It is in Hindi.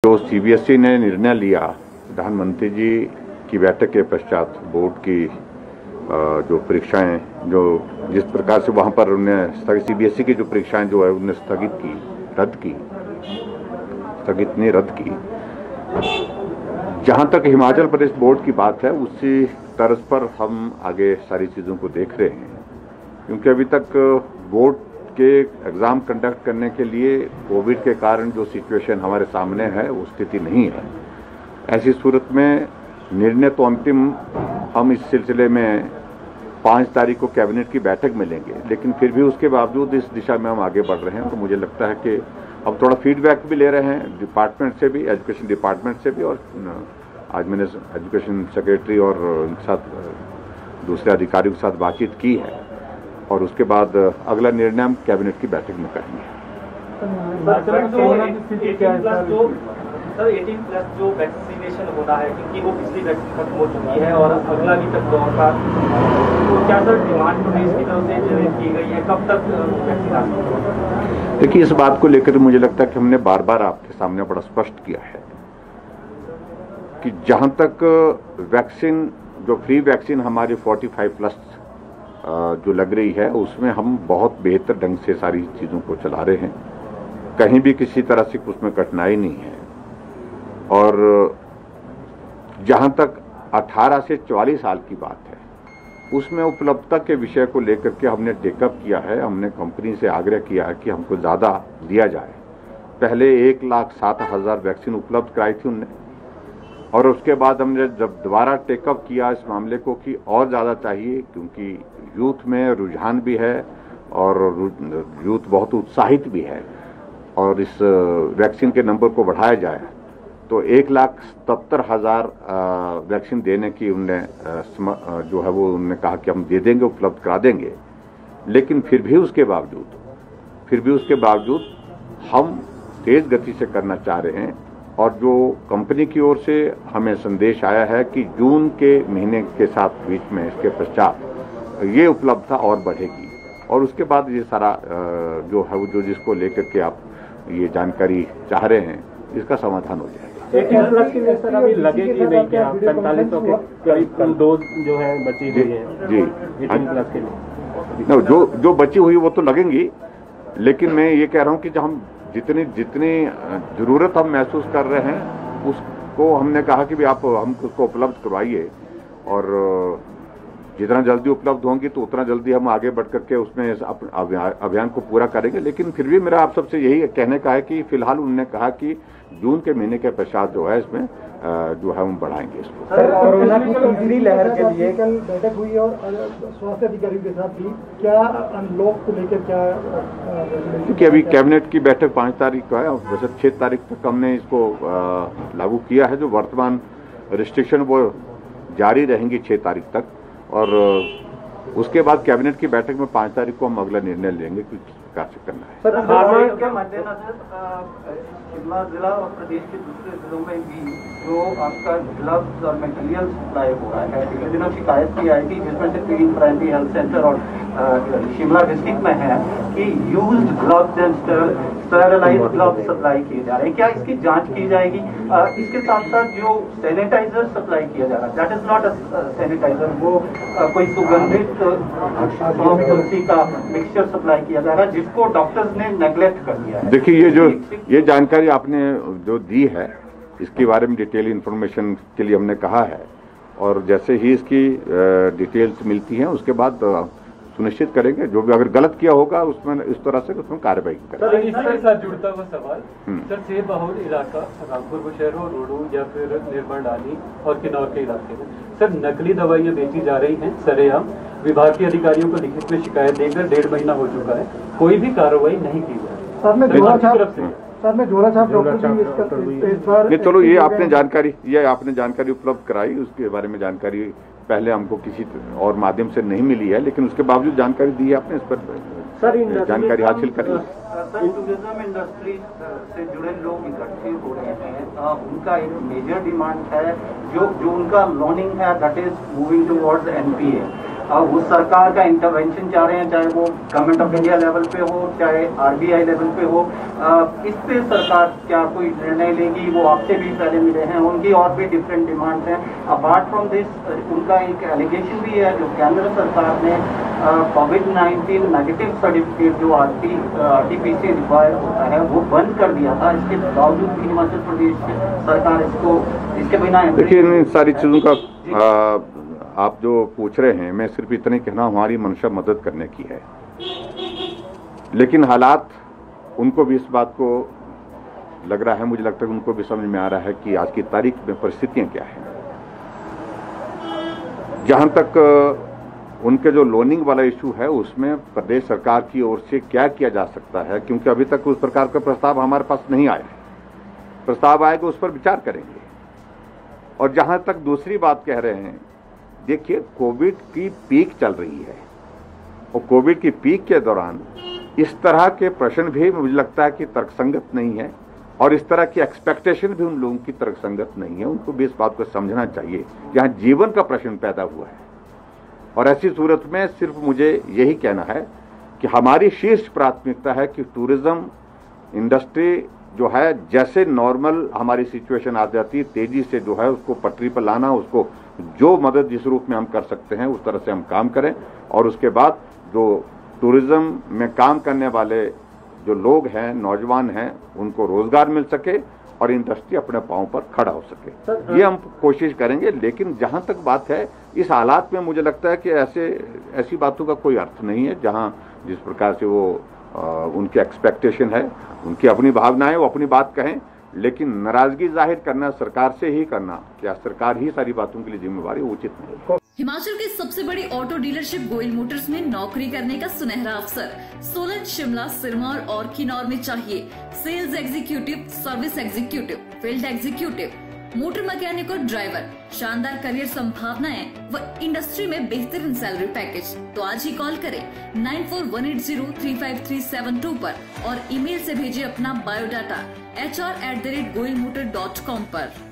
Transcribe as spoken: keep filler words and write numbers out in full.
जो सीबीएसई ने निर्णय लिया प्रधानमंत्री जी की बैठक के पश्चात बोर्ड की जो परीक्षाएं जो जिस प्रकार से वहां पर उन्हें स्थगित सीबीएसई की जो परीक्षाएं जो है उन्हें स्थगित की रद्द की स्थगित नहीं रद्द की। जहां तक हिमाचल प्रदेश बोर्ड की बात है उसी तर्ज पर हम आगे सारी चीज़ों को देख रहे हैं, क्योंकि अभी तक बोर्ड के एग्ज़ाम कंडक्ट करने के लिए कोविड के कारण जो सिचुएशन हमारे सामने है वो स्थिति नहीं है। ऐसी सूरत में निर्णय तो अंतिम हम इस सिलसिले में पाँच तारीख को कैबिनेट की बैठक में लेंगे, लेकिन फिर भी उसके बावजूद इस दिशा में हम आगे बढ़ रहे हैं। तो मुझे लगता है कि अब थोड़ा फीडबैक भी ले रहे हैं डिपार्टमेंट से भी, एजुकेशन डिपार्टमेंट से भी, और आज मैंने एजुकेशन सेक्रेटरी और उनके साथ दूसरे अधिकारियों के साथ बातचीत की है और उसके बाद अगला निर्णय हम कैबिनेट की बैठक में करेंगे। सर अठारह प्लस जो वैक्सीनेशन होना है क्योंकि वो पिछली वैक्सीन खत्म हो चुकी है और अगला भी तक दौर का, तो क्या सर डिमांड प्रदेश की तरफ से जनरेट की गई है, कब तक वैक्सीन आ सकती है? देखिए, इस बात को लेकर मुझे लगता है कि हमने बार बार आपके सामने बड़ा स्पष्ट किया है कि जहां तक वैक्सीन जो फ्री वैक्सीन हमारी पैंतालीस प्लस जो लग रही है उसमें हम बहुत बेहतर ढंग से सारी चीज़ों को चला रहे हैं, कहीं भी किसी तरह से उसमें कठिनाई नहीं है। और जहां तक अठारह से चौवालीस साल की बात है उसमें उपलब्धता के विषय को लेकर के हमने टेकअप किया है, हमने कंपनी से आग्रह किया है कि हमको ज़्यादा दिया जाए। पहले एक लाख सात हज़ार वैक्सीन उपलब्ध कराई थी उनने, और उसके बाद हमने जब दोबारा टेकअप किया इस मामले को कि और ज़्यादा चाहिए, क्योंकि यूथ में रुझान भी है और यूथ बहुत उत्साहित भी है, और इस वैक्सीन के नंबर को बढ़ाया जाए तो एक लाख सत्तर हज़ार वैक्सीन देने की उनने जो है वो उन्होंने कहा कि हम दे देंगे, उपलब्ध करा देंगे। लेकिन फिर भी उसके बावजूद फिर भी उसके बावजूद हम तेज गति से करना चाह रहे हैं, और जो कंपनी की ओर से हमें संदेश आया है कि जून के महीने के साथ बीच में इसके पश्चात ये उपलब्धता और बढ़ेगी, और उसके बाद ये सारा जो है वो जो जिसको लेकर के आप ये जानकारी चाह रहे हैं इसका समाधान हो जाएगा। अठारह प्लस की सर अभी लगेगी नहीं क्या? पैंतालीस सौ के करीब डोज जो है बची हुई है जी अठारह प्लस के लिए। no, जो जो बची हुई वो तो लगेंगी, लेकिन मैं ये कह रहा हूँ कि जब हम जितनी जितनी जरूरत हम महसूस कर रहे हैं उसको हमने कहा कि भी आप हम उसको उपलब्ध करवाइए, और जितना जल्दी उपलब्ध होंगी तो उतना जल्दी हम आगे बढ़ करके उसमें अभियान को पूरा करेंगे। लेकिन फिर भी मेरा आप सबसे यही कहने का है कि फिलहाल उन्होंने कहा कि जून के महीने के पश्चात जो है इसमें जो है हम बढ़ाएंगे इसको। कोरोना की तीसरी लहर के लिए कल बैठक हुई और स्वास्थ्य अधिकारियों के साथ भी, क्या अनलॉक को लेकर क्या? क्योंकि अभी कैबिनेट की बैठक पाँच तारीख को है, वैसे छह तारीख तक हमने इसको लागू किया है। जो वर्तमान रिस्ट्रिक्शन वो जारी रहेंगी छह तारीख तक, और उसके बाद कैबिनेट की बैठक में पाँच तारीख को हम अगला निर्णय लेंगे कि किस प्रकार से करना है। सर के मद्देनजर शिमला जिला और प्रदेश के दूसरे जिलों में भी जो आपका ग्लव्स और मटेरियल सप्लाई हो रहा है, पिछले दिनों शिकायत की आई थी जिसमें से तीन प्राइमरी हेल्थ सेंटर और शिमला डिस्ट्रिक्ट में है कि used gloves and sterilised gloves supply किए जा रहे हैं, क्या इसकी जांच की जाएगी? आ, इसके साथ साथ जो सैनिटाइजर सप्लाई किया जा रहा है, that is not a sanitiser, वो आ, कोई सुगंधित तुलसी का मिक्सचर सप्लाई किया जा रहा है जिसको डॉक्टर्स ने नेग्लेक्ट कर दिया है। देखिए, ये जो ये जानकारी आपने जो दी है इसके बारे में डिटेल इन्फॉर्मेशन के लिए हमने कहा है, और जैसे ही इसकी डिटेल्स मिलती हैं उसके बाद सुनिश्चित करेंगे। जो भी अगर गलत किया होगा उसमें इस तरह से उसमें कार्रवाई करेंगे। सर, इसी के साथ जुड़ता हुआ सवाल, सर सेब बहुल इलाका रामपुर बुशहर रोडू या फिर निर्माण डाली और किन्नौर के इलाके में सर नकली दवाइयां बेची जा रही हैं सरेआम। विभाग के अधिकारियों को लिखित में शिकायत देकर डेढ़ महीना हो चुका है, कोई भी कार्रवाई नहीं की जा रही। सर में जोड़ा छाप सर में जोड़ा छाप डॉक्टर नहीं, चलो ये आपने जानकारी ये आपने जानकारी उपलब्ध कराई, उसके बारे में जानकारी पहले हमको किसी और माध्यम से नहीं मिली है, लेकिन उसके बावजूद जानकारी दी है आपने, इस पर सर जानकारी हासिल करी। सर टूरिज्म इंडस्ट्री से जुड़े लोग इकट्ठे हो रहे हैं, उनका एक मेजर डिमांड है जो जो उनका लोनिंग है that is moving towards NPA. वो सरकार का इंटरवेंशन चाह रहे हैं, चाहे वो गवर्नमेंट ऑफ इंडिया लेवल पे हो, चाहे आरबीआई लेवल पे हो, इस पे सरकार क्या कोई निर्णय लेगी? वो आपसे भी पहले मिले हैं, उनकी और भी डिफरेंट डिमांड्स हैं। अपार्ट फ्रॉम दिस, उनका एक एलिगेशन भी है जो केंद्र सरकार ने कोविड नाइन्टीन नेगेटिव सर्टिफिकेट जो R T R T P C require होता है वो बंद कर दिया था। इसके बावजूद भी हिमाचल प्रदेश सरकार इसको इसके बिना, देखिए इन सारी चीज़ों का आ, आप जो पूछ रहे हैं, मैं सिर्फ इतना ही कहना, हमारी मंशा मदद करने की है, लेकिन हालात उनको भी इस बात को लग रहा है, मुझे लगता है उनको भी समझ में आ रहा है कि आज की तारीख में परिस्थितियां क्या हैं। जहां तक उनके जो लोनिंग वाला इशू है उसमें प्रदेश सरकार की ओर से क्या किया जा सकता है, क्योंकि अभी तक उस प्रकार का प्रस्ताव हमारे पास नहीं आया है। प्रस्ताव आएगा उस पर विचार करेंगे। और जहां तक दूसरी बात कह रहे हैं, देखिए कोविड की पीक चल रही है और कोविड की पीक के दौरान इस तरह के प्रश्न भी मुझे लगता है कि तर्कसंगत नहीं है और इस तरह की एक्सपेक्टेशन भी उन लोगों की तर्कसंगत नहीं है। उनको भी इस बात को समझना चाहिए कि यहाँ जीवन का प्रश्न पैदा हुआ है और ऐसी सूरत में सिर्फ मुझे यही कहना है कि हमारी शीर्ष प्राथमिकता है कि टूरिज्म इंडस्ट्री जो है, जैसे नॉर्मल हमारी सिचुएशन आ जाती है, तेजी से जो है उसको पटरी पर लाना, उसको जो मदद जिस रूप में हम कर सकते हैं उस तरह से हम काम करें और उसके बाद जो टूरिज्म में काम करने वाले जो लोग हैं, नौजवान हैं, उनको रोजगार मिल सके और इंडस्ट्री अपने पांव पर खड़ा हो सके। ये हम कोशिश करेंगे। लेकिन जहां तक बात है, इस हालात में मुझे लगता है कि ऐसे ऐसी बातों का कोई अर्थ नहीं है जहां जिस प्रकार से वो आ, उनकी एक्सपेक्टेशन है, उनकी अपनी भावनाएं, वो अपनी बात कहें, लेकिन नाराजगी जाहिर करना सरकार से ही करना, क्या सरकार ही सारी बातों के लिए जिम्मेवार है, उचित नहीं। हिमाचल की सबसे बड़ी ऑटो डीलरशिप गोयल मोटर्स में नौकरी करने का सुनहरा अवसर सोलन, शिमला, सिरमौर और किन्नौर में चाहिए sales executive, service executive, field executive, motor mechanic और ड्राइवर। शानदार करियर संभावनाएं व इंडस्ट्री में बेहतरीन सैलरी पैकेज। तो आज ही कॉल करें nine four one eight zero three five three seven two पर और ईमेल से भेजिए अपना biodata H R at the rate Goyal motor dot com पर।